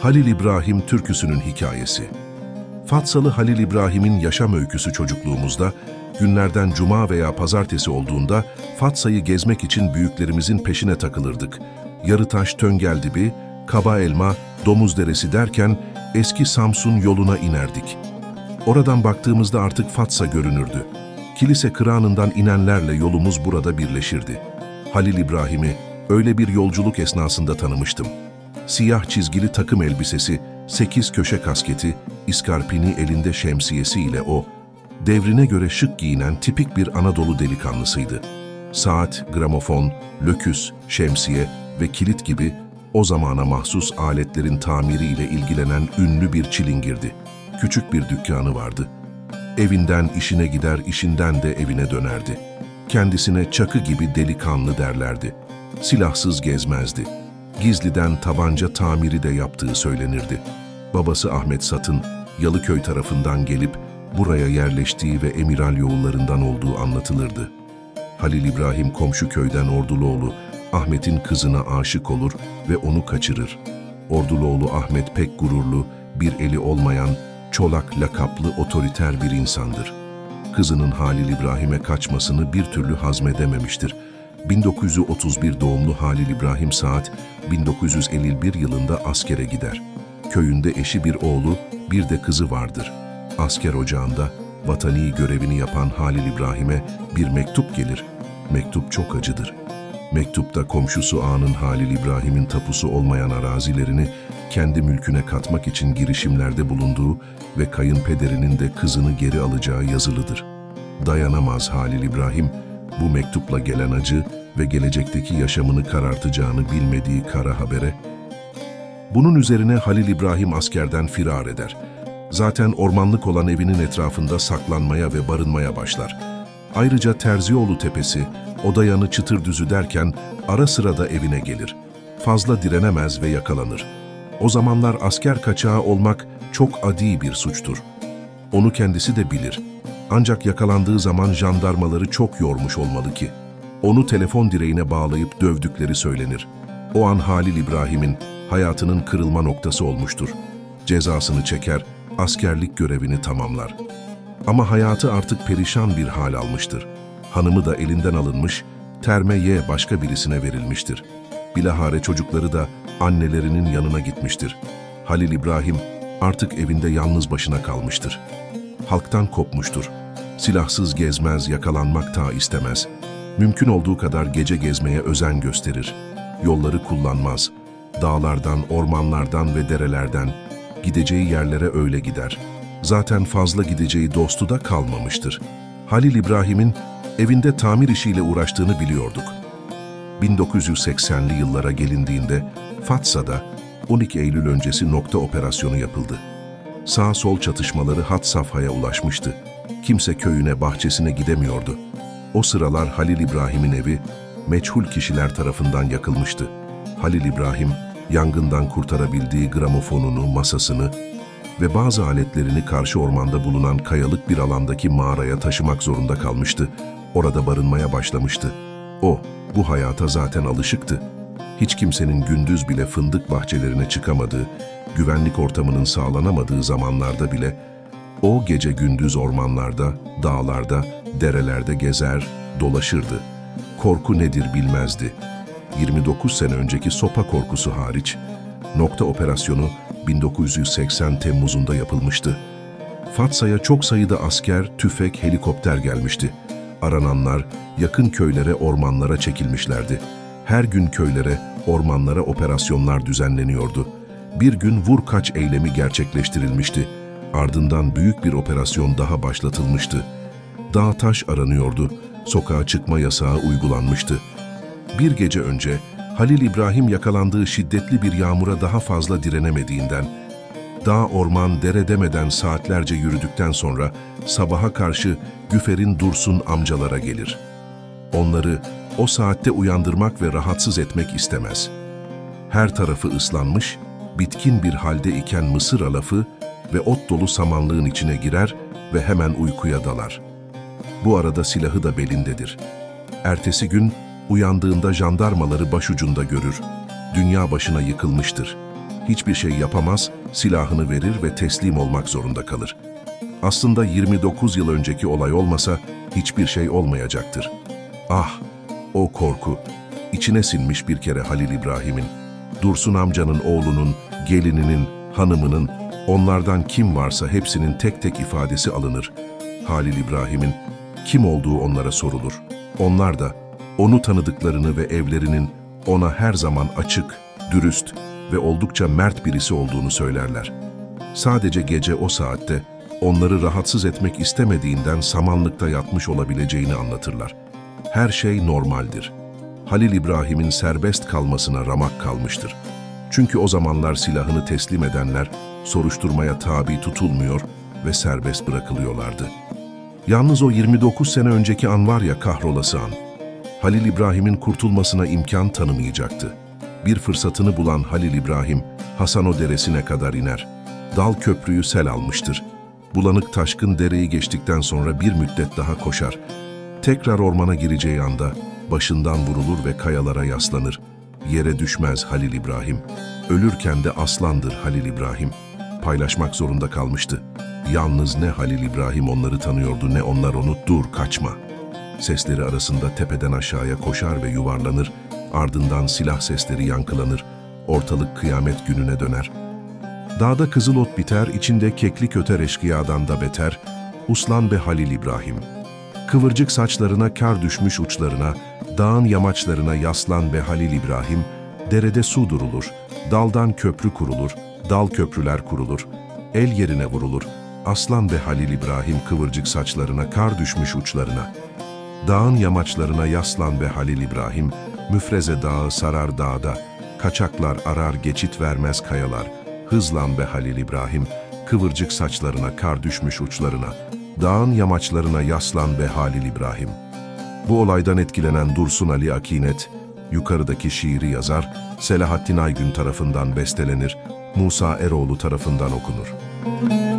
Halil İbrahim türküsünün hikayesi. Fatsalı Halil İbrahim'in yaşam öyküsü çocukluğumuzda, günlerden cuma veya pazartesi olduğunda Fatsa'yı gezmek için büyüklerimizin peşine takılırdık. Yarıtaş, Töngeldibi, Kaba Elma, Domuzderesi derken eski Samsun yoluna inerdik. Oradan baktığımızda artık Fatsa görünürdü. Kilise kırağından inenlerle yolumuz burada birleşirdi. Halil İbrahim'i öyle bir yolculuk esnasında tanımıştım. Siyah çizgili takım elbisesi, 8 köşe kasketi, iskarpini elinde şemsiyesiyle o, devrine göre şık giyinen tipik bir Anadolu delikanlısıydı. Saat, gramofon, löküs, şemsiye ve kilit gibi o zamana mahsus aletlerin tamiriyle ilgilenen ünlü bir çilingirdi. Küçük bir dükkanı vardı. Evinden işine gider, işinden de evine dönerdi. Kendisine Çakı gibi delikanlı derlerdi. Silahsız gezmezdi. Gizliden tabanca tamiri de yaptığı söylenirdi. Babası Ahmet Sat'ın Yalıköy tarafından gelip buraya yerleştiği ve Emiralyoğullarından olduğu anlatılırdı. Halil İbrahim komşu köyden Orduloğlu Ahmet'in kızına aşık olur ve onu kaçırır. Orduloğlu Ahmet pek gururlu, bir eli olmayan, Çolak lakaplı otoriter bir insandır. Kızının Halil İbrahim'e kaçmasını bir türlü hazmedememiştir. 1931 doğumlu Halil İbrahim Saat, 1951 yılında askere gider. Köyünde eşi bir oğlu, bir de kızı vardır. Asker ocağında vatani görevini yapan Halil İbrahim'e bir mektup gelir. Mektup çok acıdır. Mektupta komşusu ağanın Halil İbrahim'in tapusu olmayan arazilerini kendi mülküne katmak için girişimlerde bulunduğu ve kayınpederinin de kızını geri alacağı yazılıdır. Dayanamaz Halil İbrahim, bu mektupla gelen acı ve gelecekteki yaşamını karartacağını bilmediği kara habere. Bunun üzerine Halil İbrahim askerden firar eder. Zaten ormanlık olan evinin etrafında saklanmaya ve barınmaya başlar. Ayrıca Terzioğlu Tepesi, Odayanı Çıtırdüzü derken ara sıra da evine gelir. Fazla direnemez ve yakalanır. O zamanlar asker kaçağı olmak çok adi bir suçtur. Onu kendisi de bilir. Ancak yakalandığı zaman jandarmaları çok yormuş olmalı ki. Onu telefon direğine bağlayıp dövdükleri söylenir. O an Halil İbrahim'in hayatının kırılma noktası olmuştur. Cezasını çeker, askerlik görevini tamamlar. Ama hayatı artık perişan bir hal almıştır. Hanımı da elinden alınmış, termeye başka birisine verilmiştir. Bilahare çocukları da annelerinin yanına gitmiştir. Halil İbrahim artık evinde yalnız başına kalmıştır. Halktan kopmuştur. Silahsız gezmez, yakalanmak ta istemez. Mümkün olduğu kadar gece gezmeye özen gösterir. Yolları kullanmaz. Dağlardan, ormanlardan ve derelerden gideceği yerlere öyle gider. Zaten fazla gideceği dostu da kalmamıştır. Halil İbrahim'in evinde tamir işiyle uğraştığını biliyorduk. 1980'li yıllara gelindiğinde Fatsa'da 12 Eylül öncesi nokta operasyonu yapıldı. Sağ-sol çatışmaları had safhaya ulaşmıştı. Kimse köyüne, bahçesine gidemiyordu. O sıralar Halil İbrahim'in evi meçhul kişiler tarafından yakılmıştı. Halil İbrahim, yangından kurtarabildiği gramofonunu, masasını ve bazı aletlerini karşı ormanda bulunan kayalık bir alandaki mağaraya taşımak zorunda kalmıştı. Orada barınmaya başlamıştı. O, bu hayata zaten alışıktı. Hiç kimsenin gündüz bile fındık bahçelerine çıkamadığı, güvenlik ortamının sağlanamadığı zamanlarda bile o gece gündüz ormanlarda, dağlarda, derelerde gezer, dolaşırdı. Korku nedir bilmezdi. 29 sene önceki sopa korkusu hariç, nokta operasyonu 1980 Temmuz'unda yapılmıştı. Fatsa'ya çok sayıda asker, tüfek, helikopter gelmişti. Arananlar yakın köylere, ormanlara çekilmişlerdi. Her gün köylere, ormanlara operasyonlar düzenleniyordu. Bir gün vur kaç eylemi gerçekleştirilmişti. Ardından büyük bir operasyon daha başlatılmıştı. Dağ taş aranıyordu. Sokağa çıkma yasağı uygulanmıştı. Bir gece önce Halil İbrahim yakalandığı şiddetli bir yağmura daha fazla direnemediğinden, dağ, orman, dere demeden saatlerce yürüdükten sonra sabaha karşı Güfer'in Dursun amcalara gelir. Onları o saatte uyandırmak ve rahatsız etmek istemez. Her tarafı ıslanmış, bitkin bir halde iken mısır alafı ve ot dolu samanlığın içine girer ve hemen uykuya dalar. Bu arada silahı da belindedir. Ertesi gün uyandığında jandarmaları başucunda görür. Dünya başına yıkılmıştır. Hiçbir şey yapamaz, silahını verir ve teslim olmak zorunda kalır. Aslında 29 yıl önceki olay olmasa hiçbir şey olmayacaktır. Ah, o korku. İçine sinmiş bir kere Halil İbrahim'in. Dursun amcanın oğlunun, gelininin, hanımının, onlardan kim varsa hepsinin tek tek ifadesi alınır. Halil İbrahim'in kim olduğu onlara sorulur. Onlar da onu tanıdıklarını ve evlerinin ona her zaman açık, dürüst ve oldukça mert birisi olduğunu söylerler. Sadece gece o saatte onları rahatsız etmek istemediğinden samanlıkta yatmış olabileceğini anlatırlar. Her şey normaldir. Halil İbrahim'in serbest kalmasına ramak kalmıştır. Çünkü o zamanlar silahını teslim edenler soruşturmaya tabi tutulmuyor ve serbest bırakılıyorlardı. Yalnız o 29 sene önceki an var ya, kahrolası an. Halil İbrahim'in kurtulmasına imkan tanımayacaktı. Bir fırsatını bulan Halil İbrahim, Hasano Deresi'ne kadar iner. Dal köprüyü sel almıştır. Bulanık taşkın dereyi geçtikten sonra bir müddet daha koşar. Tekrar ormana gireceği anda başından vurulur ve kayalara yaslanır. Yere düşmez Halil İbrahim. Ölürken de aslandır Halil İbrahim. Paylaşmak zorunda kalmıştı. Yalnız ne Halil İbrahim onları tanıyordu ne onlar onu. Dur, kaçma. Sesleri arasında tepeden aşağıya koşar ve yuvarlanır. Ardından silah sesleri yankılanır. Ortalık kıyamet gününe döner. Dağda kızıl ot biter, içinde keklik öter eşkıyadan da beter. Uslan be Halil İbrahim. Kıvırcık saçlarına kar düşmüş uçlarına, dağın yamaçlarına yaslan be Halil İbrahim. Derede su durulur, daldan köprü kurulur, dal köprüler kurulur. El yerine vurulur. Aslan be Halil İbrahim, kıvırcık saçlarına kar düşmüş uçlarına. Dağın yamaçlarına yaslan be Halil İbrahim. Müfreze dağı sarar dağda, kaçaklar arar geçit vermez kayalar. Hızlan be Halil İbrahim, kıvırcık saçlarına kar düşmüş uçlarına. Dağın yamaçlarına yaslan be Halil İbrahim. Bu olaydan etkilenen Dursun Ali Akinet, yukarıdaki şiiri yazar, Selahattin Aygün tarafından bestelenir, Musa Eroğlu tarafından okunur.